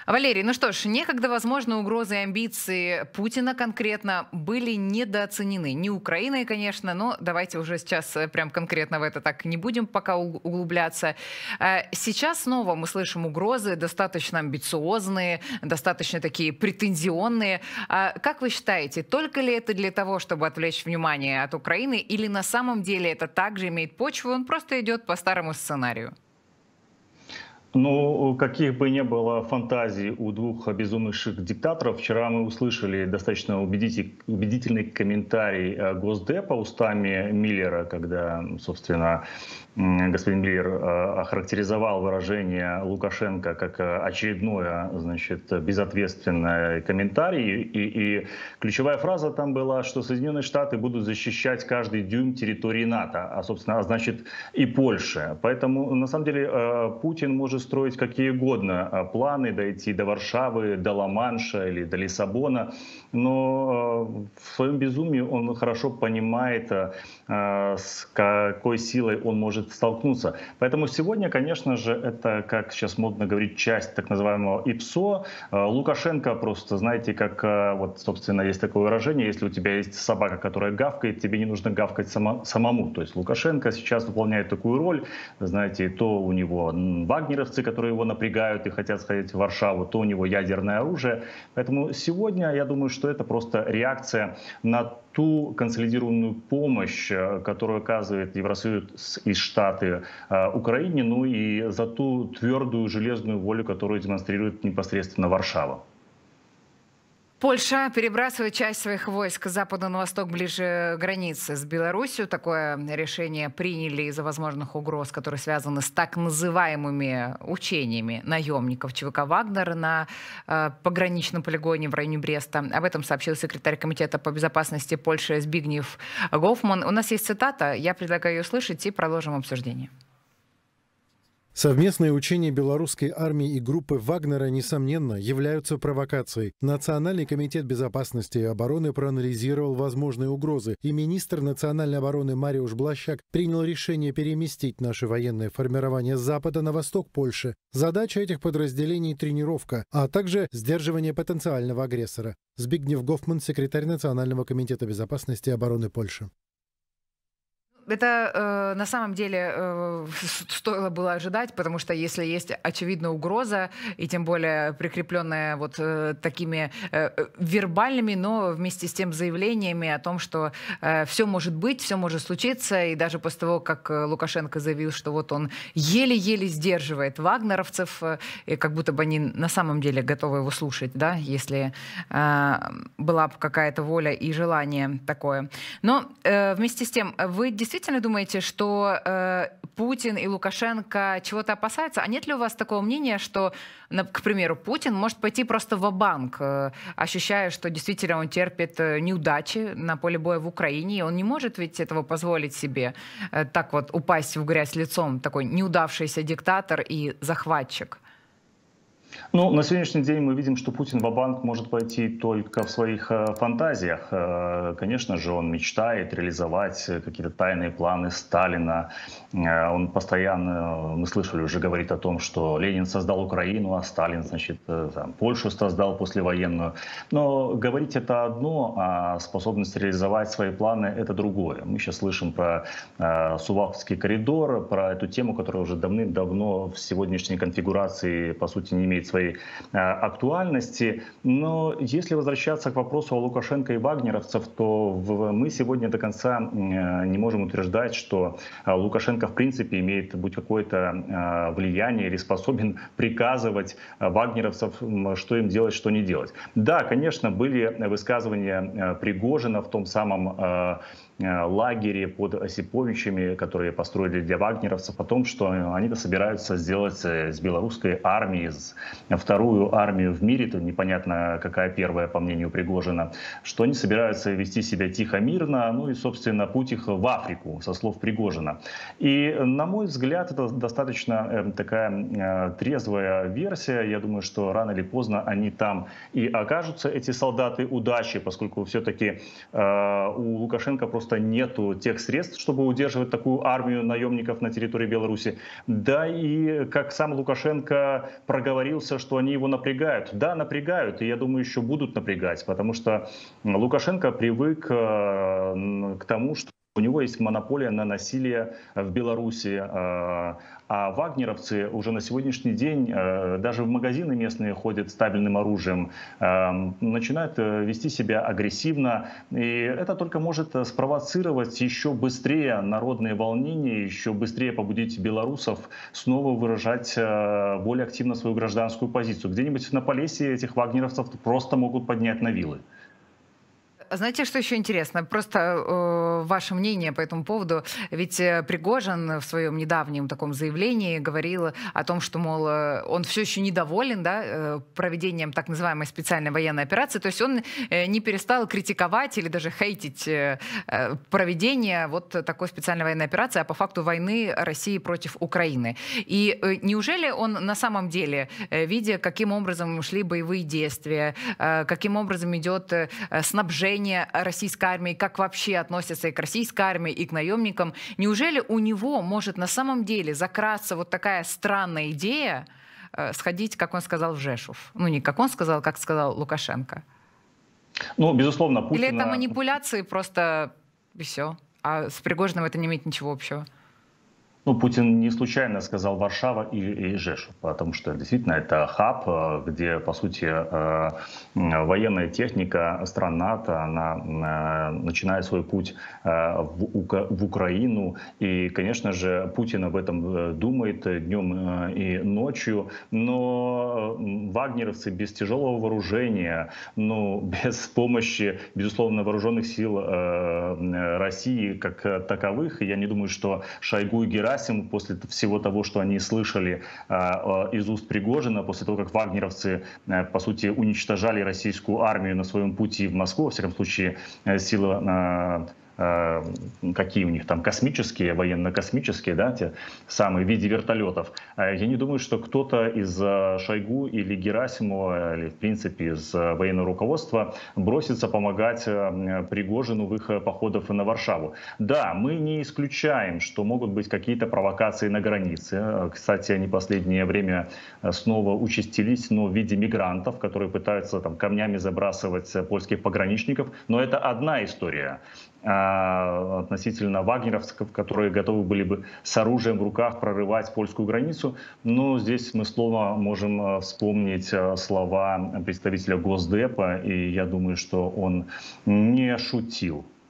Валерий, ну что ж, некогда, возможно, угрозы и амбиции Путина конкретно были недооценены. Не Украиной, конечно, но давайте уже сейчас прям конкретно в это так не будем пока углубляться. Сейчас снова мы слышим угрозы достаточно амбициозные, достаточно такие претензионные. Как вы считаете, только ли это для того, чтобы отвлечь внимание от Украины, или на самом деле это также имеет почву, он просто идет по старому сценарию? Ну, каких бы ни было фантазий у двух обезумевших диктаторов, вчера мы услышали достаточно убедительный комментарий Госдепа устами Миллера, когда, собственно, господин Миллер охарактеризовал выражение Лукашенко как очередное, значит, безответственное комментарий. И ключевая фраза там была, что Соединенные Штаты будут защищать каждый дюйм территории НАТО, а, собственно, а значит и Польша. Поэтому, на самом деле, Путин может строить какие угодно планы, дойти до Варшавы, до Ла-Манша или до Лиссабона, но в своем безумии он хорошо понимает, с какой силой он может столкнуться. Поэтому сегодня, конечно же, это, как сейчас модно говорить, часть так называемого ИПСО. Лукашенко просто, знаете, как вот, собственно, есть такое выражение: если у тебя есть собака, которая гавкает, тебе не нужно гавкать самому. То есть Лукашенко сейчас выполняет такую роль, знаете, то у него вагнеровцы, которые его напрягают и хотят сходить в Варшаву, то у него ядерное оружие. Поэтому сегодня, я думаю, что это просто реакция на ту консолидированную помощь, которую оказывает Евросоюз и Штаты Украине, ну и за ту твердую железную волю, которую демонстрирует непосредственно Варшава. Польша перебрасывает часть своих войск с запада на восток ближе границы с Беларусью. Такое решение приняли из-за возможных угроз, которые связаны с так называемыми учениями наемников ЧВК «Вагнер» на пограничном полигоне в районе Бреста. Об этом сообщил секретарь Комитета по безопасности Польши Збигнев Гофман. У нас есть цитата, я предлагаю ее услышать и продолжим обсуждение. Совместные учения белорусской армии и группы Вагнера, несомненно, являются провокацией. Национальный комитет безопасности и обороны проанализировал возможные угрозы, и министр национальной обороны Мариуш Блащак принял решение переместить наши военные формирования с запада на восток Польши. Задача этих подразделений — тренировка, а также сдерживание потенциального агрессора. Збигнев Гофман, секретарь Национального комитета безопасности и обороны Польши. Это на самом деле стоило было ожидать, потому что если есть очевидная угроза, и тем более прикрепленная вот такими вербальными, но вместе с тем заявлениями о том, что все может быть, все может случиться, и даже после того, как Лукашенко заявил, что вот он еле-еле сдерживает вагнеровцев, и как будто бы они на самом деле готовы его слушать, да, если была бы какая-то воля и желание такое. Но вместе с тем, вы действительно думаете, что Путин и Лукашенко чего-то опасаются? А нет ли у вас такого мнения, что, к примеру, Путин может пойти просто ва-банк, ощущая, что действительно он терпит неудачи на поле боя в Украине, и он не может ведь этого позволить себе так вот упасть в грязь лицом, такой неудавшийся диктатор и захватчик? Ну, на сегодняшний день мы видим, что Путин ва-банк может пойти только в своих фантазиях. Конечно же, он мечтает реализовать какие-то тайные планы Сталина. Он постоянно, мы слышали, уже говорит о том, что Ленин создал Украину, а Сталин, значит, там, Польшу создал послевоенную. Но говорить это одно, а способность реализовать свои планы — это другое. Мы сейчас слышим про Сувалковский коридор, про эту тему, которая уже давным-давно в сегодняшней конфигурации, по сути, не имеет своей актуальности. Но если возвращаться к вопросу о Лукашенко и вагнеровцев, то мы сегодня до конца не можем утверждать, что Лукашенко в принципе имеет будь какое-то влияние или способен приказывать вагнеровцев, что им делать, что не делать. Да, конечно, были высказывания Пригожина в том самом лагере под Осиповичами, которые построили для вагнеровцев, о том, что они собираются сделать с белорусской армии вторую армию в мире, это непонятно какая первая, по мнению Пригожина, что они собираются вести себя тихо, мирно, ну и, собственно, путь их в Африку, со слов Пригожина. И, на мой взгляд, это достаточно такая трезвая версия. Я думаю, что рано или поздно они там и окажутся, эти солдаты удачи, поскольку все-таки у Лукашенко просто нету тех средств, чтобы удерживать такую армию наемников на территории Беларуси. Да и, как сам Лукашенко проговорился жалуется, что они его напрягают. Да, напрягают, и я думаю, еще будут напрягать, потому что Лукашенко привык к тому, что у него есть монополия на насилие в Беларуси, а вагнеровцы уже на сегодняшний день даже в магазины местные ходят с табельным оружием, начинают вести себя агрессивно, и это только может спровоцировать еще быстрее народные волнения, еще быстрее побудить белорусов снова выражать более активно свою гражданскую позицию. Где-нибудь на Полесье этих вагнеровцев просто могут поднять на вилы. Знаете, что еще интересно? Просто ваше мнение по этому поводу. Ведь Пригожин в своем недавнем таком заявлении говорил о том, что, мол, он все еще недоволен, да, проведением так называемой специальной военной операции. То есть он не перестал критиковать или даже хейтить проведение вот такой специальной военной операции, а по факту войны России против Украины. И неужели он на самом деле, видя, каким образом шли боевые действия, каким образом идет снабжение российской армии, как вообще относятся и к российской армии, и к наемникам, неужели у него может на самом деле закраться вот такая странная идея сходить, как он сказал, в Жешув? Ну, не как он сказал, как сказал Лукашенко. Ну, безусловно, Путина... Или это манипуляции просто и все? А с Пригожиным это не имеет ничего общего? Ну, Путин не случайно сказал Варшава и Жешув, потому что действительно это хаб, где, по сути, военная техника стран НАТО, она начинает свой путь в Украину. И, конечно же, Путин об этом думает днем и ночью. Но вагнеровцы без тяжелого вооружения, ну, без помощи, безусловно, вооруженных сил России как таковых, я не думаю, что Шойгу и Герасимов после всего того, что они слышали из уст Пригожина, после того, как вагнеровцы, по сути, уничтожали российскую армию на своем пути в Москву, во всяком случае, силы... какие у них там космические, военно-космические, да, те самые в виде вертолетов. Я не думаю, что кто-то из Шойгу или Герасимова, или в принципе из военного руководства бросится помогать Пригожину в их походах на Варшаву. Да, мы не исключаем, что могут быть какие-то провокации на границе. Кстати, они в последнее время снова участились, но в виде мигрантов, которые пытаются там камнями забрасывать польских пограничников. Но это одна история. Относительно вагнеровцев, которые готовы были бы с оружием в руках прорывать польскую границу. Но здесь мы снова можем вспомнить слова представителя Госдепа, и я думаю, что он не шутил.